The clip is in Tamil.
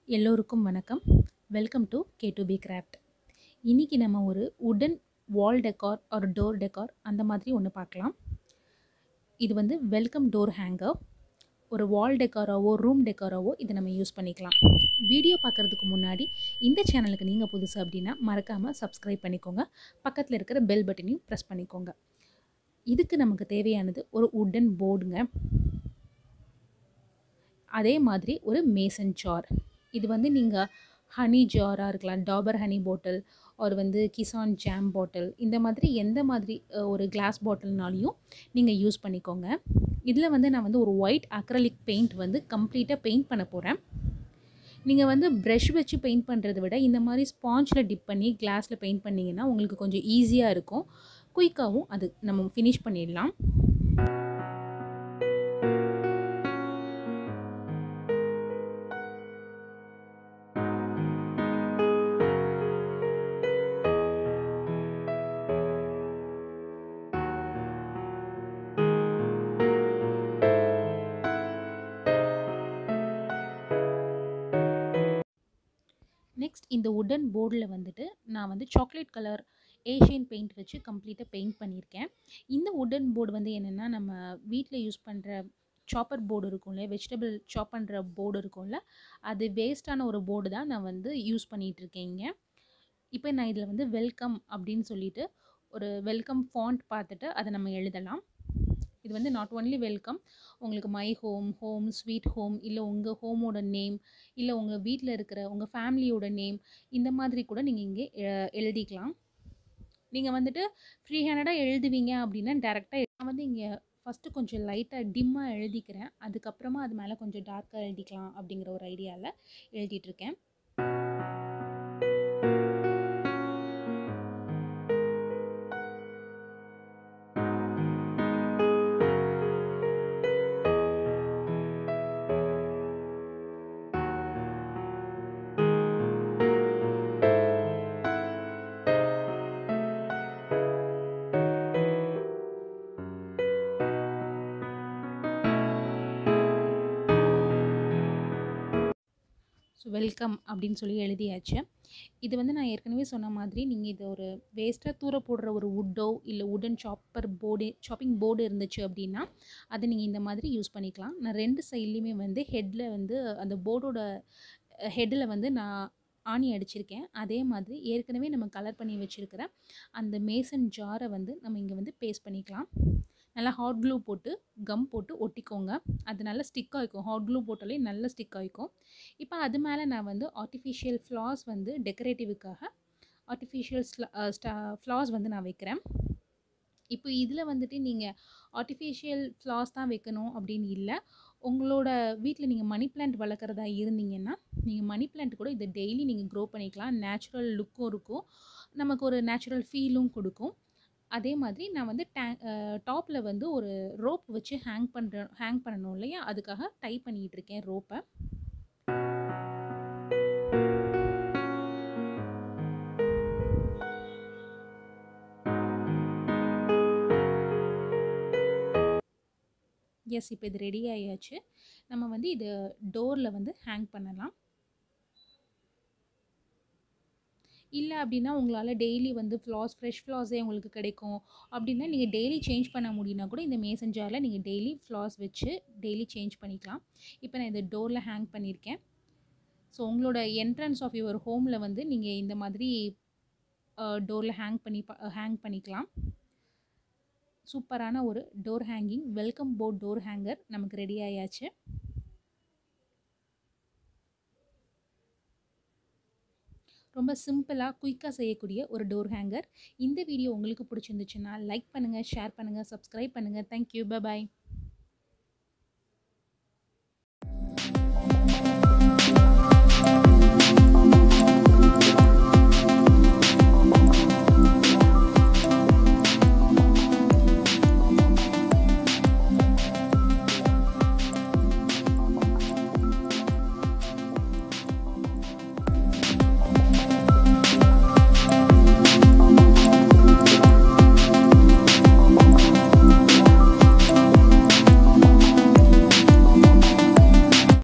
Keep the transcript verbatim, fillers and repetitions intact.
எல்லோருக்கும் வணக்கம். Welcome to K two P craft. இன்றைக்கி நம்ம ஒரு உடன் வால் டெக்கார் ஒரு டோர் டெக்கார் அந்த மாதிரி ஒன்று பார்க்கலாம். இது வந்து வெல்கம் டோர் ஹேங்கர். ஒரு வால் டெக்காராவோ ரூம் டெக்காராவோ இதை நம்ம யூஸ் பண்ணிக்கலாம். வீடியோ பார்க்குறதுக்கு முன்னாடி இந்த சேனலுக்கு நீங்கள் புதுசு அப்படின்னா மறக்காமல் சப்ஸ்கிரைப் பண்ணிக்கோங்க. பக்கத்தில் இருக்கிற பெல் பட்டனையும் ப்ரெஸ் பண்ணிக்கோங்க. இதுக்கு நமக்கு தேவையானது ஒரு உடன் போர்டுங்க. அதே மாதிரி ஒரு மேசன் ஜார். இது வந்து நீங்கள் ஹனி ஜாராக இருக்கலாம், டாபர் ஹனி பாட்டில், ஒரு வந்து கிசான் ஜாம் பாட்டில், இந்த மாதிரி எந்த மாதிரி ஒரு கிளாஸ் பாட்டில்னாலையும் நீங்கள் யூஸ் பண்ணிக்கோங்க. இதில் வந்து நான் வந்து ஒரு ஒயிட் அக்ரலிக் பெயிண்ட் வந்து கம்ப்ளீட்டாக பெயிண்ட் பண்ண போகிறேன். நீங்கள் வந்து ப்ரஷ் வச்சு பெயிண்ட் பண்ணுறதை விட இந்த மாதிரி ஸ்பாஞ்சில் டிப் பண்ணி கிளாஸில் பெயிண்ட் பண்ணிங்கன்னா உங்களுக்கு கொஞ்சம் ஈஸியாக இருக்கும், குயிக்காகவும் அது நம்ம ஃபினிஷ் பண்ணிடலாம். நெக்ஸ்ட் இந்த உடன் போர்டில் வந்துட்டு நான் வந்து சாக்லேட் கலர் ஏஷியன் பெயிண்ட் வச்சு கம்ப்ளீட்டாக பெயிண்ட் பண்ணியிருக்கேன். இந்த உடன் போர்டு வந்து என்னென்னா, நம்ம வீட்டில் யூஸ் பண்ணுற சாப்பர் போர்டு இருக்கும்ல, வெஜிடபிள் சாப் பண்ணுற போர்டு இருக்கும்ல, அது வேஸ்ட்டான ஒரு போர்டு தான் நான் வந்து யூஸ் பண்ணிகிட்ருக்கேங்க. இப்போ நான் இதில் வந்து வெல்கம் அப்படின்னு சொல்லிட்டு ஒரு வெல்கம் ஃபாண்ட் பார்த்துட்டு அதை நம்ம எழுதலாம். இது வந்து நாட் ஒன்லி வெல்கம், உங்களுக்கு my home, home sweet home, இல்லை உங்கள் ஹோமோட நேம், இல்லை உங்கள் வீட்டில் இருக்கிற உங்கள் ஃபேமிலியோட நேம், இந்த மாதிரி கூட நீங்கள் இங்கே எழுதிக்கலாம். நீங்கள் வந்துட்டு ஃப்ரீ ஹேண்டடாக எழுதுவீங்க அப்படின்னா டேரெக்டாக நான் வந்து இங்கே ஃபஸ்ட்டு கொஞ்சம் லைட்டாக டிம்மாக எழுதிக்கிறேன், அதுக்கப்புறமா அது மேலே கொஞ்சம் டார்க்காக எழுதிக்கலாம் அப்படிங்கிற ஒரு ஐடியாவில் எழுதிட்டுருக்கேன். ஸோ வெல்கம் அப்படின்னு சொல்லி எழுதியாச்சு. இது வந்து நான் ஏற்கனவே சொன்ன மாதிரி நீங்கள் இது ஒரு வேஸ்ட்டாக தூர போடுற ஒரு வுட்டோ இல்லை உடன் சாப்பர் போர்டு சாப்பிங் போர்டு இருந்துச்சு அப்படின்னா அதை நீங்கள் இந்த மாதிரி யூஸ் பண்ணிக்கலாம். நான் ரெண்டு சைட்லேயுமே வந்து ஹெட்டில் வந்து அந்த போர்டோட ஹெட்டில் வந்து நான் ஆணி அடிச்சிருக்கேன். அதே மாதிரி ஏற்கனவே நம்ம கலர் பண்ணி வச்சுருக்கிற அந்த மேசன் ஜாரை வந்து நம்ம இங்கே வந்து பேஸ்ட் பண்ணிக்கலாம். நல்லா ஹாட் க்ளூ போட்டு கம் போட்டு ஒட்டிக்கோங்க, அது நல்லா ஸ்டிக் ஆகிக்கும். ஹாட் க்ளூ போட்டாலே நல்லா ஸ்டிக் ஆகிக்கும். இப்போ அது மேலே நான் வந்து ஆர்டிஃபிஷியல் ஃப்ளார்ஸ் வந்து டெக்கரேட்டிவுக்காக ஆர்டிஃபிஷியல் ஸ்டா ஃப்ளார்ஸ் வந்து நான் வைக்கிறேன். இப்போ இதில் வந்துட்டு நீங்கள் ஆர்டிஃபிஷியல் ஃப்ளார்ஸ் தான் வைக்கணும் அப்படின்னு இல்லை. உங்களோட வீட்டில் நீங்கள் மணி பிளான்ட் வளர்க்குறதா இருந்தீங்கன்னா நீங்கள் மணி பிளான்ட் கூட இதை டெய்லி நீங்கள் க்ரோ பண்ணிக்கலாம். நேச்சுரல் லுக்கும் இருக்கும், நமக்கு ஒரு நேச்சுரல் ஃபீலும் கொடுக்கும். அதே மாதிரி நான் வந்து டே டாப்பில் வந்து ஒரு ரோப் வச்சு ஹேங் பண்ணுற ஹேங் பண்ணணும் இல்லையா, அதுக்காக டை பண்ணிகிட்டு இருக்கேன் ரோப்பை. எஸ், இப்போ இது ரெடி ஆகியாச்சு. நம்ம வந்து இது டோரில் வந்து ஹேங் பண்ணலாம். இல்லை அப்படின்னா உங்களால் டெய்லி வந்து ஃப்ளார்ஸ் ஃப்ரெஷ் ஃப்ளார்ஸே உங்களுக்கு கிடைக்கும் அப்படின்னா நீங்கள் டெய்லி சேஞ்ச் பண்ண முடியும்னா கூட இந்த மேசன் ஜாரில் நீங்கள் டெய்லி ஃப்ளார்ஸ் வச்சு டெய்லி சேஞ்ச் பண்ணிக்கலாம். இப்போ நான் இந்த டோரில் ஹேங் பண்ணியிருக்கேன். ஸோ உங்களோட என்ட்ரன்ஸ் ஆஃப் யுவர் ஹோமில் வந்து நீங்கள் இந்த மாதிரி டோரில் ஹேங் பண்ணி ஹேங் பண்ணிக்கலாம். சூப்பரான ஒரு door hanging welcome board door hanger நமக்கு ரெடி ஆயாச்சு. ரொம்ப சிம்பிளாக குயிக்காக செய்யக்கூடிய ஒரு டோர் ஹேங்கர். இந்த வீடியோ உங்களுக்கு பிடிச்சிருந்துச்சுன்னா லைக் பண்ணுங்கள், ஷேர் பண்ணுங்கள், சப்ஸ்கிரைப் பண்ணுங்கள். தேங்க்யூ, பை பாய்.